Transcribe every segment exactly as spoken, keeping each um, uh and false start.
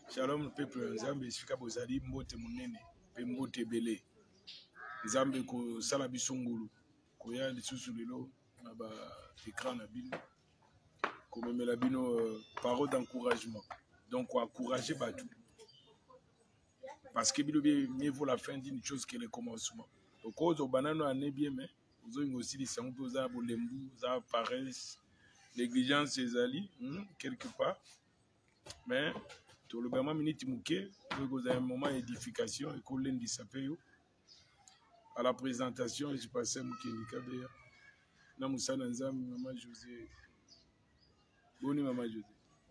Shalom peuple Nzambe esika bozali mbote munene pe mbote belé. Nzambe ko sala biso ngulu koya lisusu lelo na ba écran na bino ko memela bino euh, parole d'encouragement. Donc ko encourager batou. Parce que bilo mieux vaut la fin d'une chose que le commencement. Donc aux banano ané bien mais vous avez aussi les sangs pour ça bolembu, ça paresse, négligence ezali hmm, quelque part. Mais tout le gamin minute mouké, vous avez un moment d'édification et qu'on lundi s'appelle à la présentation. Je passais mouké nikabé. Na Moussa Nanzam, maman José. Boni maman José.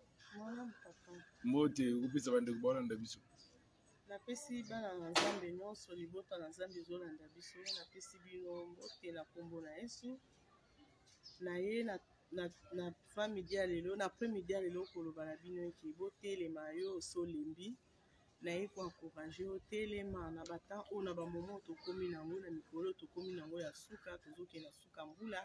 Mote, vous pouvez savoir de quoi on a besoin. Na pesi bana Nzambe nyonso libota na Nzambe zolanda biso na pesi bino mbote na kombo na Yesu na ye na na na famille dia lelo na après-midi lelo koloba na bino ki botelema yo solembi na ye ko encourager otelema na bata o na ba moment to komi nango na mikolo to komi nango ya suka tozoke na suka mbula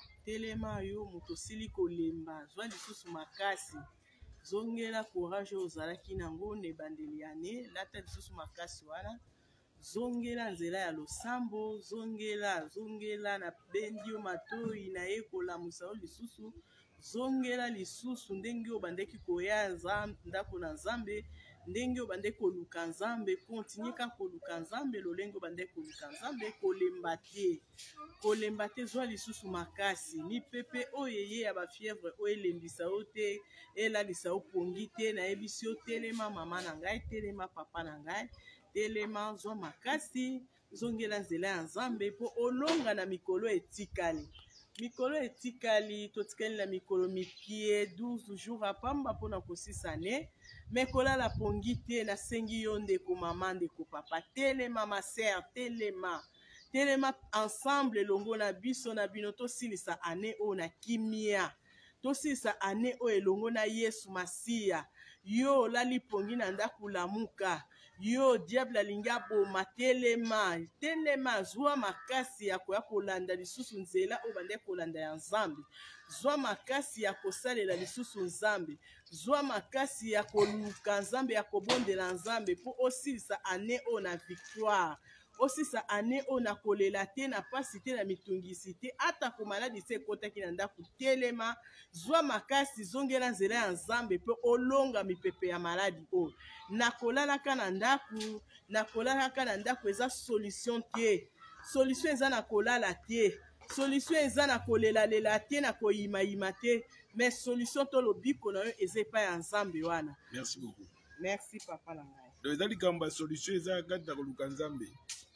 telema yo moto sili kolemba zwa lisusu makasi zongela courage ozalaki nango ne bandeli ane lata lisusu makasi wana zongela nzela ya losambo zongela zongela na bendio matoi na ekola musao lisusu zongela lisusu ndenge obandeki koya ndako na Nzambe ndenge obandeki koluka Nzambe continue ka koluka Nzambe lolenge obandeki koluka Nzambe kolemba te kolemba te zwa lisusu makasi ni pepe oyeye ya ba fièvre oyelembisa ote elalisa opongi te na yebisi otelema mama na ngai telema papa na ngai telema zwa makasi zongela nzela ya Nzambe po olonga na mikolo etikali mikolo etikali totikali na mikolo mikie douze jours apamba pona kosisa ne mekola la pongi te na sengi yo ndeko mama ndeko papa telema ma sœur telema telema ensemble longo na biso na bino tosilisa ane o na kimia tosilisa ane o elongo na Yesu Masiya yo lali pongi na ndako lamuka yo diable alingi aboma telema telema zwa makasi ya koya kolanda lisusu nzela o bande kolanda ya Nzambe zwa makasi ya kosalela lisusu Nzambe zwa makasi ya koluka Nzambe ya kobondela Nzambe po osilisa ane o na victoire osisa ane o na kolela te na pasi te na mitungisi te ata ko maladi se ekotaki na ndako telema zwa makasi zongela nzela ya Nzambe pe olonga mipepe ya maladi o na kolalaka na ndako na kolalaka na ndako eza solution te solution eza na kolala te solution eza na kolela lela te na koyima yima te mais solution to lobiko na yo eza epai ya Nzambe wana. Merci beaucoup. Merci papa na ngai. Donc ezali kamba solution eza kati na koluka Nzambe.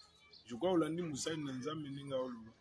Je crois Olandi Moussa Nzambe ninga oluba.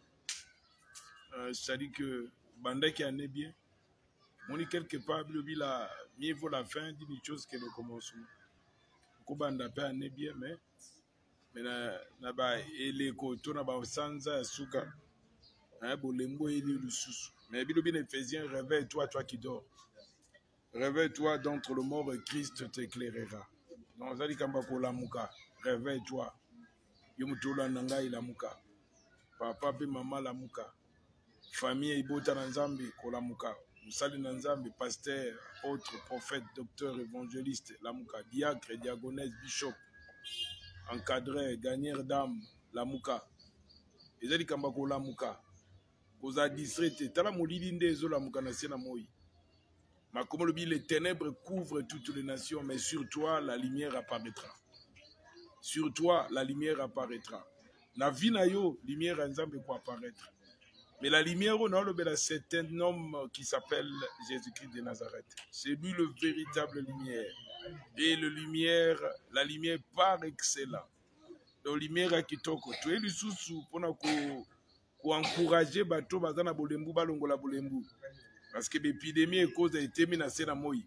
Euh, c'est-à-dire que bandaki ane bien. On est quelque part la mieux vaut la fin d'une chose que le commencement. Ko banda pa ane bien mais mais na na ba eleko to na ba sanza suka. Hein bolembo eli lususu. Mais bilo bien Éphésiens réveille-toi toi qui dors. Réveille-toi d'entre le mort et Christ t'éclairera. Donc zali kamba ko lamuka. Réveille-toi. Yomutola nanga ilamuka papa pe mama lamuka famille ibota na Nzambe kolamuka musali na Nzambe pasteur autre prophète docteur évangéliste lamuka diacre diagonesse bishop encadré gagneur d'âme lamuka ezali kamba kolamuka koza district tala molili nde zo lamuka na sena moi makomo bi les ténèbres couvrent toutes les nations mais sur toi la lumière apparaîtra. Sur toi, la lumière apparaîtra. La vie na yo, lumière Nzambe pour apparaître. Mais la lumière, on a le c'est un homme qui s'appelle Jésus-Christ de Nazareth. C'est lui le véritable lumière. Et le lumière, la lumière par excellence. Donc lumière qui toque. Tu es le sous-sous pour encourager bateau bazana bolembu balongola bolembu. Parce que l'épidémie est cause été menacée na moi.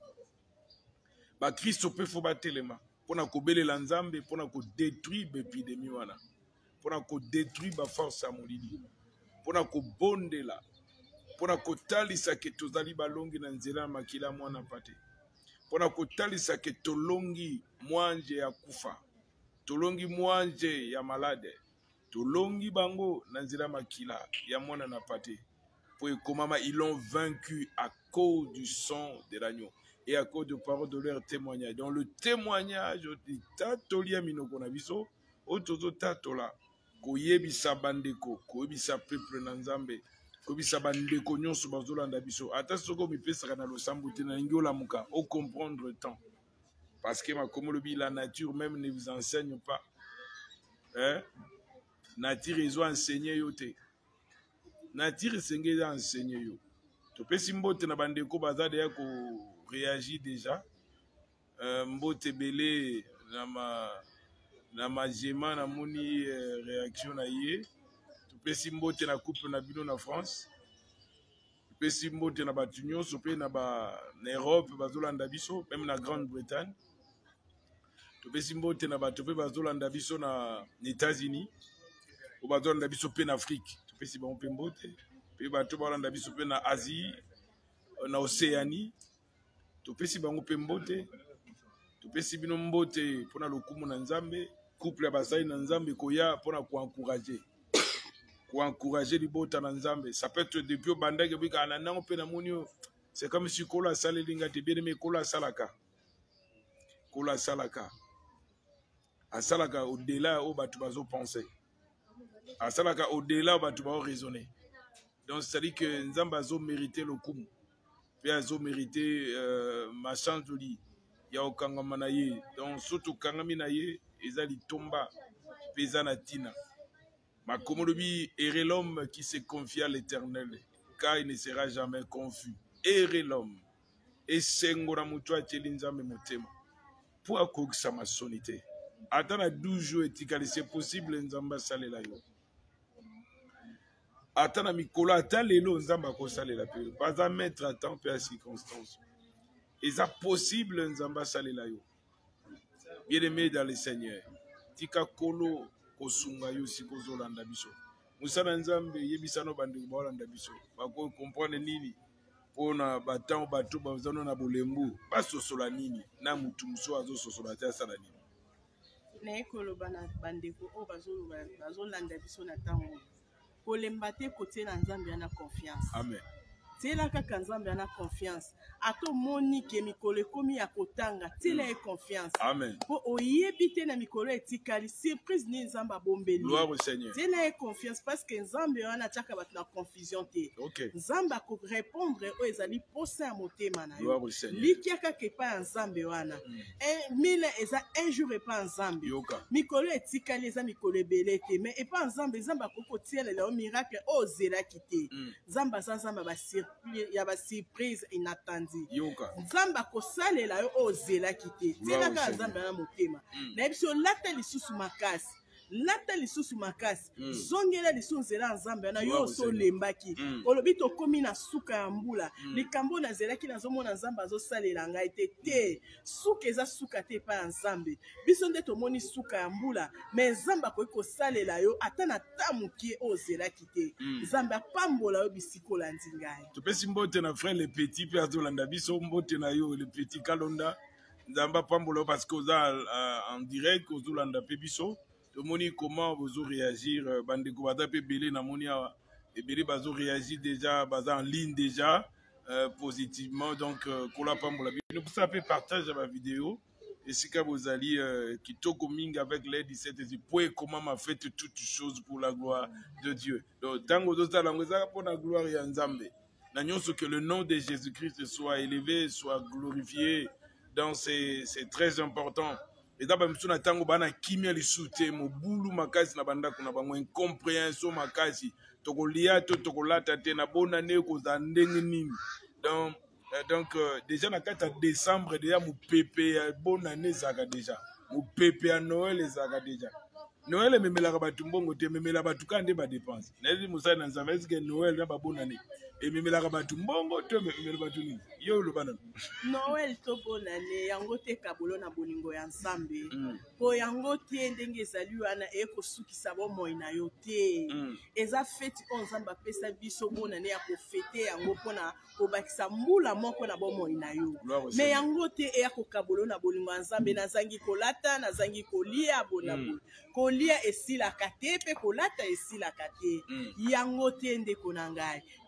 Ba Christ peut faut battre les mains. Pour na kobele la Nzambe pour na ko détruire l'épidémie wana pour na ko détruire ba force à molili pour na ko bondela pour na ko talisa ke tozali balongi na nzela makila mwana pate pour na ko talisa ke tolongi mwanje ya kufa tolongi mwanje ya malade tolongi bango na nzela makila ya mwana na pate pour ekomama ils l'ont vaincu à cause du sang de l'agneau. et à cause de paroles de leur témoignage. Donc le témoignage de Tatolia Minoko Nabiso, Otozo Tatola, Koyebisa Bandeko, Koyebisa Peuple Nanzambe, Koyebisa Bandeko Nyonso Bazolanda Biso, Atasoko Mipesa na Losambuti na Ngiola Muka, au comprendre le temps. Parce que ma komolobi, la nature même ne vous enseigne pas. Hein? Nature, ils ont enseigné yote. Nature, ils ont enseigné yo. Tu peux si mbote na bandeko bazade ya ko réagir déjà. Euh, mbote belé na ma na ma jema na moni euh, réaction na yé. Tu peux si mbote na couple na bino na France. Tu peux si mbote na batunyo, tu peux na ba na Europe bazolanda biso, même na Grande-Bretagne. Tu peux si mbote na ba tu peux bazolanda biso na États-Unis. Ou bazolanda biso pe na Afrique. Tu peux si bon pe mbote. Puis bato balanda biso pe na Asie, na Océanie. Tu peux si bango pe mbote. Tu peux si bino mbote pona lokumu na Nzambe, couple ya basai na Nzambe koya pona ko encourager. Ko encourager libota na Nzambe. Ça peut être depuis au bandage bika na nango pe na monio. C'est comme si kola salelinga te bien aimé kola salaka. Kola salaka. A salaka au-delà au batu bazo penser. A salaka au-delà au batu bazo raisonner. Donc, c'est-à-dire que Nzamba a mérité le coup. Puis, a mérité euh, ma chance de lit. Il y a aucun manaye. Donc, surtout quand on a eu, ils ont tomba, paysanne tina. Ma communauté est l'homme qui se confie à l'Éternel, car il ne sera jamais confus. Erre l'homme. Et sengora mutua chelinzame motema. Pour accourir sa maçonnité. Attends douze jours et c'est possible Nzamba sale la yo. Attends, Mikola, attends les lots, Nzamba Kosale la paix. Pas à mettre à temps, à circonstance. Et ça possible, Nzamba Sale la yo. Bien aimé dans le Seigneur. Tika Kolo, Kosunga yo, si Kozolanda Biso. Moussana Nzambe, Yebisano Bandi Bolanda Biso. Bako comprendre nini. Pona batang bato bazano na bolembu. Pas sosola nini. Na mutu muso azo sosola tia sala nini. Na ekolo bana bandeko o bazolanda biso na tango. Kolemba te kote na Nzambe yana confiance. Amen. Tela kaka Nzambe yana confiance. Ato moni ke mikolo ekomi ya kotanga, tela e confiance. Amen. Po oyebi te na mikolo etikali, surprise ni Nzamba bombeli. Gloire au Seigneur. Tela e confiance parce que Nzambe wana tchaka bat na confusion te. OK. Nzamba ko répondre o ezali posa ya motema na yo. Gloire au Seigneur. Likiaka ke pa Nzambe wana. Un mille eza un jour e pa Nzambe. Yoka. Mikolo etikali eza mikolo ebele te, mais e pa Nzambe Nzamba koko tiela le miracle o zela kité. Nzamba za Nzamba ba surprise ya ba surprise inattendue. Yoka. Nzamba ko salela yo o zela kité. Tela ka Nzamba na motema. Na biso lata lisusu makasi. Lata lisusu makasi. Zongela lisusu nzela Nzamba na yo so lembaki. Olobi to komi na suka ya mbula. Likambo na zela ki nazomona Nzamba zo salela ngai te te. Suka eza suka te pa Nzambe. Biso nde to moni suka ya mbula, mais Nzamba ko ko salela yo ata na tamuki o zela kité. Nzamba pambola yo bisikola nzingai. Tu peux simbote na frère le petit pe azolanda biso mbote na yo le petit kalonda. Nzamba pambola parce que oza en direct ozolanda pe biso. Moni comment vous réagir bandeko bata pe belé na moni et belé bazo réagir déjà baza en ligne déjà euh, positivement donc kola pambola bino pour ça peut partager ma vidéo et si quand vous allez euh, kitoko mingi avec l'aide de cette point comment m'a fait toutes choses pour la gloire de Dieu donc tango doza langoza pour la gloire ya Nzambe na nyonso que le nom de Jésus-Christ soit élevé soit glorifié donc c'est c'est très important. Et d'abord, je suis tango bana kimia lisute mobulu makasi na banda kuna bango incompréhension makasi tokolia to tokolata te na bona ne ko za ndenge nini donc donc euh, déjà na kata décembre déjà mo pepe bonne année zaka déjà mo pepe à Noël zaka déjà Noël memela batu mbongo te memela batu kande ba dépense na dit musa na nzamba est-ce que Noël na ba bonne année et memela batu mbongo te memela batu nini yo lo bana Noël to bonne année yango te kabolo na bolingo ya Nzambe po yango te ndenge ezali wana e ko sukisa bo moi na yo te eza fête on Nzamba pesa biso bonne année ya ko fêter yango pona ko bakisa mbula moko na bo moi na yo mais yango te e ya ko kabolo na bolingo ya Nzambe na zangi kolata na zangi kolia bona bona kolia esila kate pe kolata esila kate yango te ndeko na ngai kangama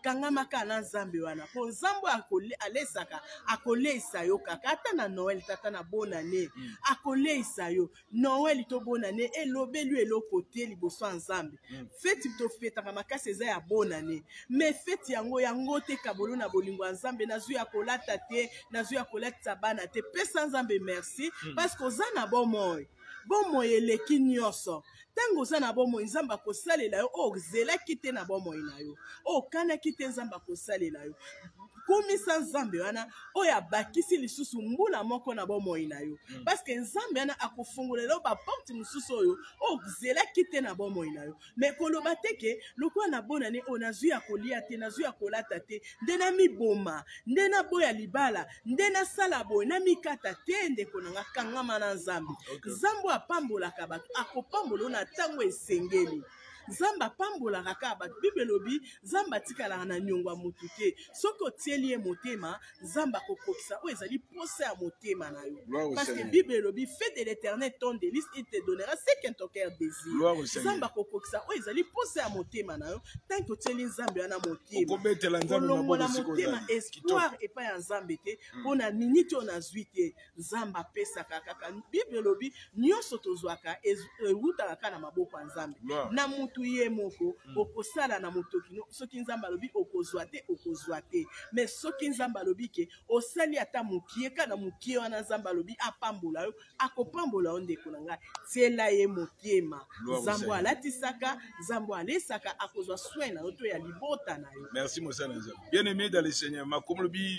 kaka na nzambe wana po nzambe alesaka akoleisa yo kaka ata na Noël tata na bonne année mm. akoleisa yo Noël to bonne année elobelu eloko te liboso ya nzambe mm. feti tofetaka makasi eza ya bonne année mais feti yango yango te kabolo na bolingo ya nzambe nazwi ya kolata te nazwi ya kolatisa bana te pesa nzambe merci mm. parce que oza na bomoi bomoi eleki nyonso tango oza na bomoi nzambe akosalela yo oyo ozelaki te na bomoi na yo oyo okanaki te nzambe akosalela yo kumisa nzambe wana oyo abakisi lisusu mbula moko na bomoi na yo mm. parce que nzambe wana akofungolela yo baporte mosusu oyo oyo ozelaki te na bomoi na yo me koloba te ke lokola na bona ne oyo nazwi ya kolia te nazwi ya kolata te nde namiboma nde naboya libala nde nasala boye namikata te ndeko na nga kangama na nzambe okay. nzambe apambolaka bato akopambola yo na ntango esengeli nzambe apambolaka kaka bato bible elobi nzambe atikalaka na niongo ya motu te soki otieli ye motema nzambe akokokisa oyo ezali posa ya motema na yo parce que bible elobi fais de l'éternel ton délice il te donnera ce que ton cœur désire nzambe akokokisa oyo ezali posa ya motema na yo tanke otieli nzambe wana motema kolongola motema espoir epai ya nzambe te mpona nini ti oyo nazwi te nzambe apesaka kaka bible elobi nyonso tozwaka ewutaka kaka na maboko ya nzambe na mutu ye moko okosala na motoki soki nzambe alobi okozwa te okozwa te mais soki nzambe alobi ke osali ata mokie ka na mokie wana nzambe alobi apambola yo akopambola yo ndeko na ngai tiela ye motema nzambe alatisaka nzambe alesaka akozwa soin na yo to ya libota na yo. Merci mosala nzambe bien aimé dans le Seigneur makomo lobi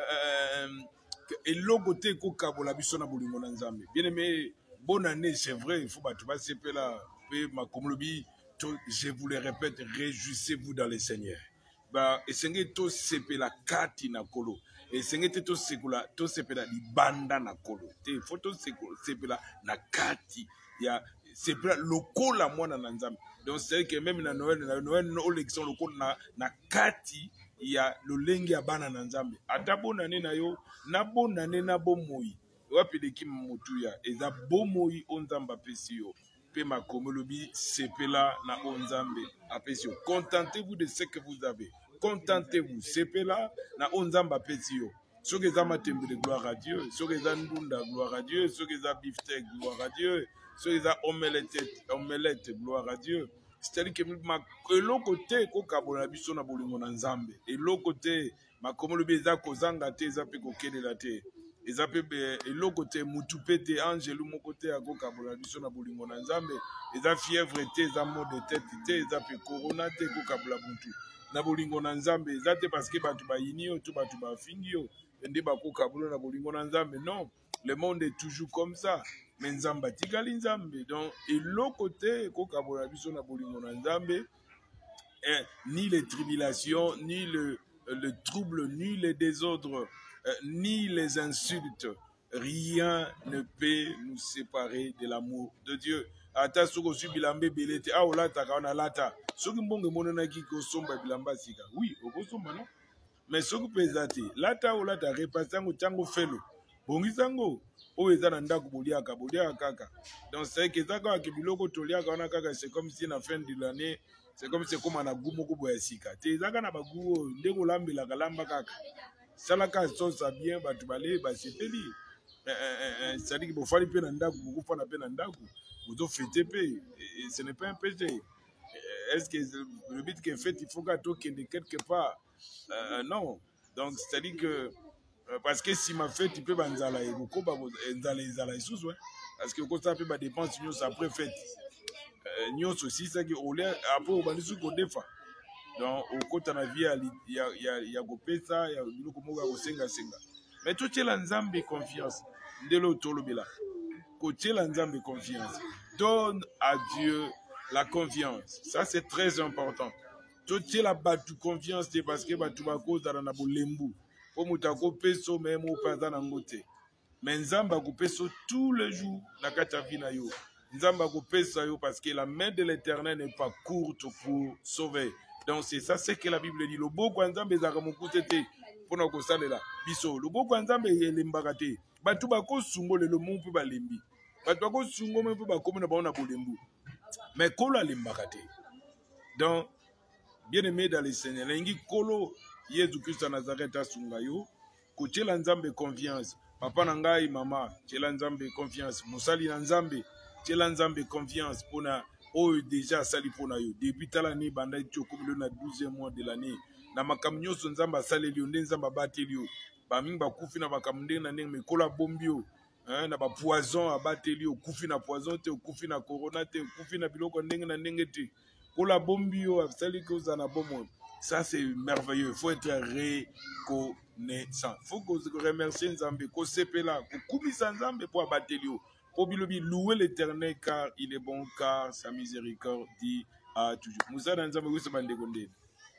eloko te kokabola biso na bolingo na nzambe bien aimé bonne année c'est vrai il faut bato basepela pe makomo lobi je vous le répète, réjouissez-vous dans le Seigneur. Bah, et c'est to sepela kati na kolo. Et c'est to sekula to sepela libanda na kolo. Te photo sepela na kati ya sepela lokola mwana na nzambe. Donc c'est que même na Noël na Noël no élection lokola na na kati ya lolenge ya bana na nzambe. Ata bonane na yo na bonane na bomoi. Wapi deki mutuya eza bomoi onzamba pesi yo. Pema komolobi sepela na onzambe apesio. Contentez-vous de ce que vous avez. Contentez-vous. Sepela na onzamba apesio. Soki eza matembe de gloire à Dieu. Soki eza ndunda gloire à Dieu. Soki eza beefsteak gloire à Dieu. Soki eza omelette omelette gloire à Dieu. C'est-à-dire que ma eloko te ko kabola biso na bolingo na nzambe. Eloko te makomolobi eza kozanga te eza pe kokelela te. Eza pe eloko te mutu pe te angelu moko te akokabola biso na bolingo na nzambe eza fièvre te eza mot de tête te eza pe corona te kokabola mutu na bolingo na nzambe eza te parce que bato bayini yo to bato bafingi yo nde bakokabola na bolingo na nzambe non le monde est toujours comme ça mais nzambe atikali nzambe donc eloko te kokabola biso na bolingo na nzambe eh, ni les tribulations ni le, le trouble ni les désordres Euh, ni les insultes, rien ne peut nous séparer de l'amour de Dieu. Ata soko su bilambe belete a olata ka na lata soki mbonge monona ki ko somba bilamba sika oui oko somba non mais soki pezati lata olata repasango tango felo bongisango o eza na ndako boliaka boliaka kaka donc c'est que ça ka ke biloko toliaka wana kaka c'est comme si na fin de l'année c'est comme c'est comme na gumo ko boya sika te ezaka na baguo ndeko lambela kalamba kaka salaka sosa bien batu bale basepeli c'est-à-dire que bofali pe na ndaku bokufa na pe na ndaku bozo fêter pe ce n'est pas un péché est-ce que le but que fait il faut qu'à toquer de quelque part euh, non donc c'est-à-dire que euh, parce que si ma fête tu peux banzala et beaucoup ba nzala ezala isusu ouais parce que ko ça peut ba dépense nyos après fête nyos aussi ça que au l'air après au bandisu ko defa donc au côté na vie il y a il y a il y a kopesa il y a biloko moko ko senga senga mais tout est la nzambe confiance ndelo tolobela côté la nzambe confiance donne à Dieu la confiance ça c'est très important tout est la batu confiance parce que batu bako zala na bolembu po mutako peso même au pas na ngote mais nzamba ko peso tous les jours na kata vie na yo nzamba ko pesa yo parce que la main de l'Éternel n'est pas courte pour sauver. Donc c'est ça c'est que la Bible dit le beau nzambe za kamukute te pona ko salela biso le beau nzambe elembaka te batu bako sungo le mo mpe balembi batu bako sungo mpe bakomi na baona bolembu mais kolo alembaka te donc bien aimé dans le Seigneur lengi kolo Yesu Christ Nazareth asunga yo ko tshela nzambe confiance papa na ngai mama tshela nzambe confiance musali na nzambe tshela nzambe confiance pona oyo déjà sali pona yo depuis l'année banda tshoko na douzième mois de l'année na makambo nyonso nzambe asaleli yo nde nzambe abateli yo bamingi bakufi na makambo ndenge na ndenge mekola bombi yo hein, na bapoison abateli yo okufi na poison te okufi na corona te okufi na biloko ndenge na ndenge te kola bombi yo asali ke ozala na bomoi. Ça c'est merveilleux, il faut être reconnaissant, il faut remercier Nzambe, ko sepela ko kumisa Nzambe pour abattre yo pour bilobi louer l'Éternel car il est bon car sa miséricorde dit à toujours. Musa na Nzambe wese bandeko ndeni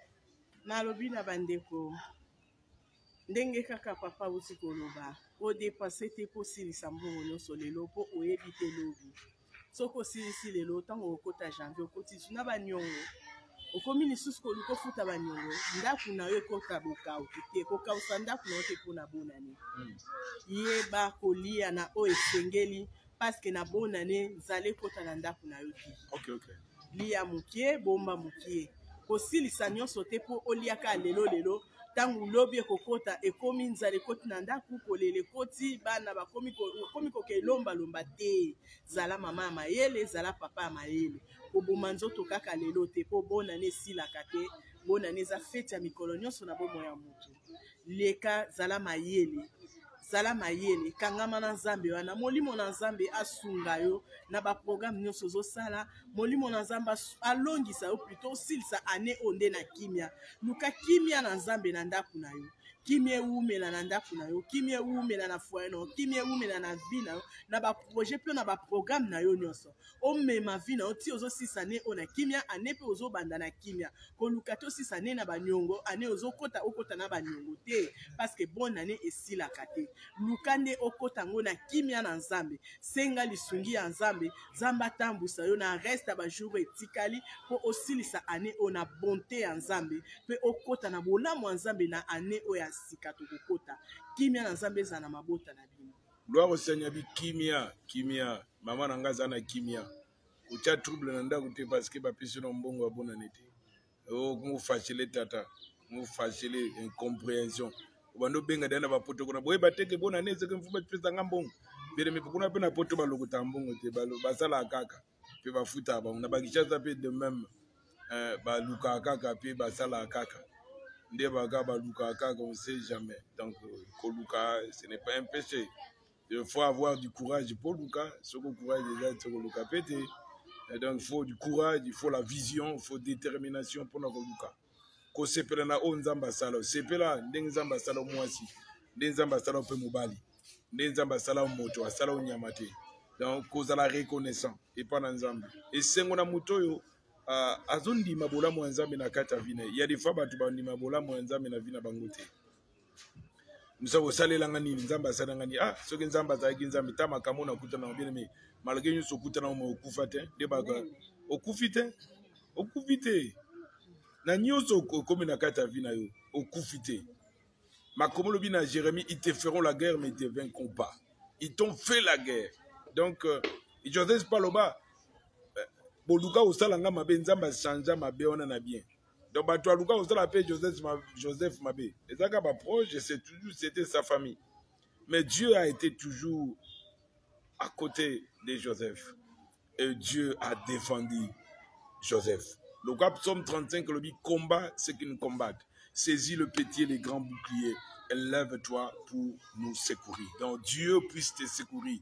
na lobi na bandeko ndenge kaka papa uti koloba o dépasser te kosilisa mbongo nyonso lelo po oyebi te lobi soko osilisi lelo ntango okota janvier okoti na banyongo okomi lisusu koluka ofuta banyongo ndako na yo ekota bokauki te ekokausa ndako na yo te mpona bonane yeba kolia na oyo esengeli paske na bonane nzala ekota na ndako na yo te okay, okay. lia mokie bomba mokie kosilisa nyonso te mpo oliaka lelo lelo ntango lobi ekokota ekomi nzala ekoti na ndako kolela ekoti bana bakomi koke elombalomba te zala mama ya mayele zala papa ya mayele koboma nzoto kaka lelo te mpo bonane esilaka te bonane eza feti ya mikolo nyonso na bomoi ya moto leka zala mayele zala mayele kangama na nzambe wana molimo na nzambe asunga yo na baprogramme nyonso ozosala molimo na nzambe alongisa yo pluto osilisa ane onde na kimia luka kimia na nzambe na ndako na yo kimia ewumela na ndako na yo kimia ewumela na foyer na yo kimia ewumela na vie na yo na baprojet mpe na baprogramme na yo nyonso omema vie na yo ti ozosilisa ne oyo na kimia ane mpe ozobanda na kimia koluka te osilisa ne na banyongo ane ozokota okota na banyongo te paske bonane esilaka te luka nde okota ngo na kimia na nzambe senga lisungi ya nzambe nzambe atambusa yo na reste ya bajour etikali mpo osilisa ane oyo na bonte ya nzambe mpe okota na bolamu ya nzambe na ane oyo ya sika tokokota kimia na nzambe eza na mabota na bino gloire au Seigneur bi kimia kimia mama na ngaza na kimia ucha trouble na ndako te parce que bapesi na mbongo abona nete o mu fachele tata mu fachele incompréhension bando benga dana bapoto kuna boye bateke bona neze ke mfuba pesa ngambongo bere me kuna pe na poto balokota mbongo te balo basala kaka pe bafuta ba na bakichaza pe de même euh ba luka kaka pe basala kaka nde baga ba luka kaka on sait jamais donc koluka ce n'est pas un péché. Il faut avoir du courage pour Luka, ce courage déjà sur Luka pété. Donc il faut du courage, il faut la vision, il faut détermination pour notre Luka. Ko sepela na o nzamba sala, sepela ndenge nzamba sala mwasi, ndenge nzamba sala pe mobali, ndenge nzamba sala moto, sala nyamate. Donc cause la reconnaissance et pas na nzamba. Et sengo na mutoyo uh, azondi mabola mo nzambe na kata vine. Il y a des fois batu bandi mabola mo nzambe na vina bangote. Nous avons salé l'angani, nzamba salangani. Ah, ce que nzamba zaki nzamba tama kamona kutana na bien mais malgré nous sokutana mo okufate, debaga okufite, okufite. Na nyoso comme na kata vina yo, okufite. Ma comme le bina Jérémie, ils te feront la guerre mais ils te vaincront pas. Ils t'ont fait la guerre. Donc euh, Joseph Paloba boluka osalanga mabe nzamba chanja mabe ona na bien. Donc, bah, toi, Lucas, on l'appelle Joseph, Joseph Mabé. Et ça, bah, proche, c'est toujours, c'était sa famille. Mais Dieu a été toujours à côté de Joseph. Et Dieu a défendu Joseph. Le psaume trente-cinq, le dit, combat ceux qui nous combattent. Saisis le petit et les grands boucliers. Et lève-toi pour nous secourir. Donc, Dieu puisse te secourir.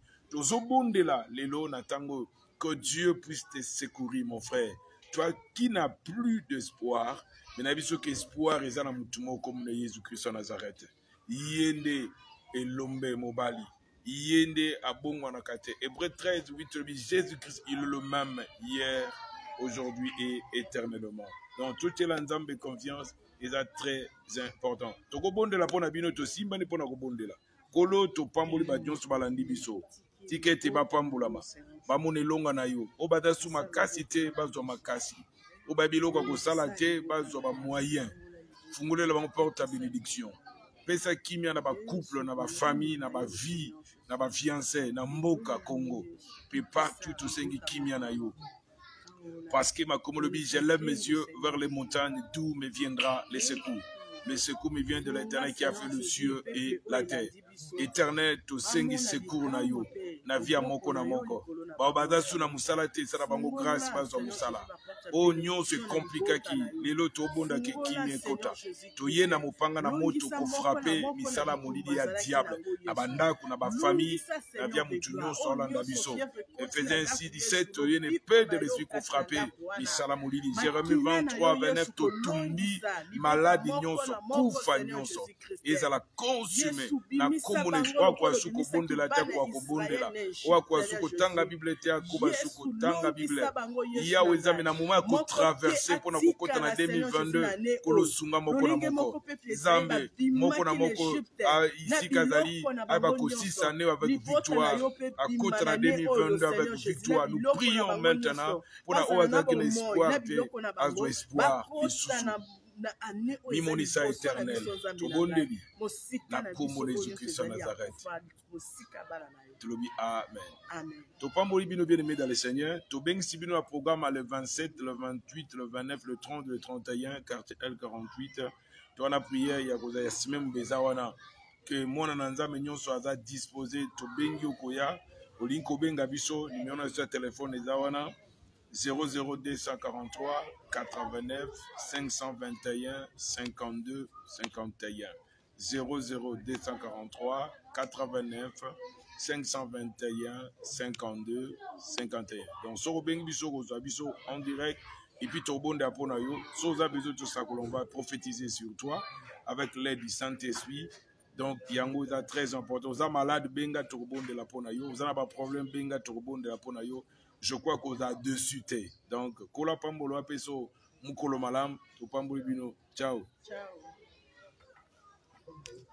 Que Dieu puisse te secourir, mon frère. Toi qui n'as plus d'espoir, mais n'a vu ce qu'espoir est dans mon comme le Jésus-Christ en Nazareth. Yende et l'ombe mobali. Yende a bon wanakate. Hébreux treize, huit, Jésus-Christ, il est le même hier, aujourd'hui et éternellement. Donc, tout est l'ensemble de confiance est très important. Toko bonde la pona bino to simba ne pona ko bonde la. Kolo to pamboli ba jonso balandi biso. Tikete ba pambulama. Ba monelonga na yo. O bata su makasi te bazo makasi. O ba biloko ko sala te bazo ba moyen. Fungule la porte à bénédiction. Pesa kimia na ba couple na ba famille na ba vie na ba fiancé na mboka Congo. Pe partout tout sengi kimia na yo. Parce que ma comme le dit, je lève mes yeux vers les montagnes d'où me viendra les secours. Le secours me vient de l'Éternel qui a fait le ciel et la terre. Éternel, to sengi secours na yo. Na via moko na moko. Ba baza suna musala te sala bango grâce bazo musala. O nyon se compliqué ki lelo to bonda ke kimi kota. To ye na mopanga na moto ko frapper misala molidi ya diable. Na bandako na ba famille na via mutu nyon solanda biso. Ephésiens six dix-sept to ye ne peut de l'esprit ko frapper misala molidi. Jérémie vingt-trois vingt-neuf to tumbi malade nyonso kufa nyonso. Ezala consumé na komone kwa kwa suko bonde la ta kwa ko bonde la. Wa kwa suko tanga bible te akuba suko tanga bible. Ya wezame na moma ko traverser pona ko kota na deux mille vingt-deux ko lo sunga moko na moko. Zambe moko na moko ici Kazali aba ko six années avec victoire à kota na deux mille vingt-deux avec victoire. Nous prions maintenant pour la oaza que l'espoir azo espoir isusu. Mimonisa éternel, tout bon débit, la combo de Jésus-Christ de Nazareth. Tu le dis Amen. Tu pas mourir bien aimé dans le Seigneur. Tu bien si bien un programme le vingt-sept, le vingt-huit, le vingt-neuf, le trente, le trente et un, quartier L quarante-huit. Tu en as prié, il y a des semaines bezawana que mon ananza mignon soit disposé. Tu bien yokoya, au linko benga biso, numéro de téléphone ezawana. zéro zéro deux cent quarante-trois quatre-vingt-neuf cinq cent vingt et un cinquante-deux cinquante et un zéro zéro deux cent quarante-trois quatre-vingt-neuf cinq cent vingt et un cinquante-deux cinquante et un. Donc so bengi biso ko biso en direct et puis to bonde apona yo so za besoin tout ça que l'on va prophétiser sur toi avec l'aide du Saint-Esprit. Donc yango est très important. Za malade benga to bonde la pona yo, za na pas problème benga to bonde la pona yo. Je crois qu'on a dessus. Donc, kola pambolo apeso mukolo malam, to pambolo bino. Ciao. Ciao.